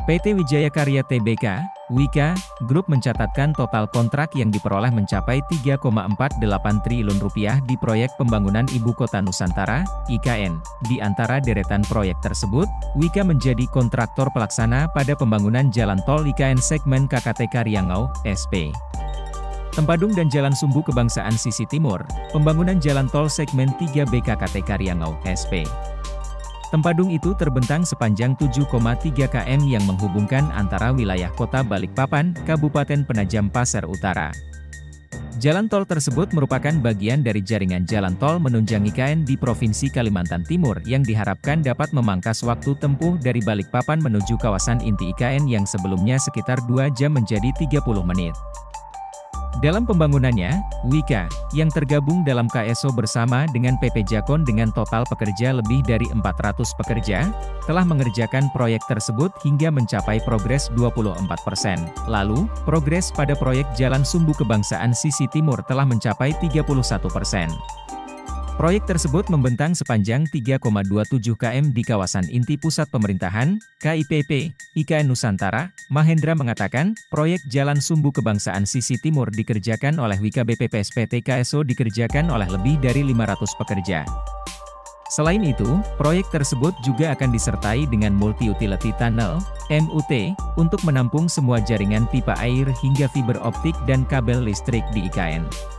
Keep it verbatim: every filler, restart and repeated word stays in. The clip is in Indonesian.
P T Wijaya Karya Tbk, Wika, Group mencatatkan total kontrak yang diperoleh mencapai tiga koma empat delapan triliun rupiah di proyek pembangunan Ibu Kota Nusantara, I K N. Di antara deretan proyek tersebut, Wika menjadi kontraktor pelaksana pada pembangunan Jalan Tol I K N segmen K K T Karyangau, S P. Tempadung dan Jalan Sumbu Kebangsaan Sisi Timur, pembangunan Jalan Tol segmen tiga B K K T Karyangau, S P. Tempadung itu terbentang sepanjang tujuh koma tiga kilometer yang menghubungkan antara wilayah Kota Balikpapan, Kabupaten Penajam Pasir Utara. Jalan tol tersebut merupakan bagian dari jaringan jalan tol menunjang I K N di Provinsi Kalimantan Timur yang diharapkan dapat memangkas waktu tempuh dari Balikpapan menuju kawasan inti I K N yang sebelumnya sekitar dua jam menjadi tiga puluh menit. Dalam pembangunannya, Wika, yang tergabung dalam K S O bersama dengan P P Jakon dengan total pekerja lebih dari empat ratus pekerja, telah mengerjakan proyek tersebut hingga mencapai progres dua puluh empat persen. Lalu, progres pada proyek Jalan Sumbu Kebangsaan Sisi Timur telah mencapai tiga puluh satu persen. Proyek tersebut membentang sepanjang tiga koma dua tujuh kilometer di kawasan inti pusat pemerintahan, K I P P, I K N Nusantara. Mahendra mengatakan, proyek Jalan Sumbu Kebangsaan Sisi Timur dikerjakan oleh Wika B P P S P T K S O dikerjakan oleh lebih dari lima ratus pekerja. Selain itu, proyek tersebut juga akan disertai dengan Multi-Utility Tunnel, M U T, untuk menampung semua jaringan pipa air hingga fiber optik dan kabel listrik di I K N.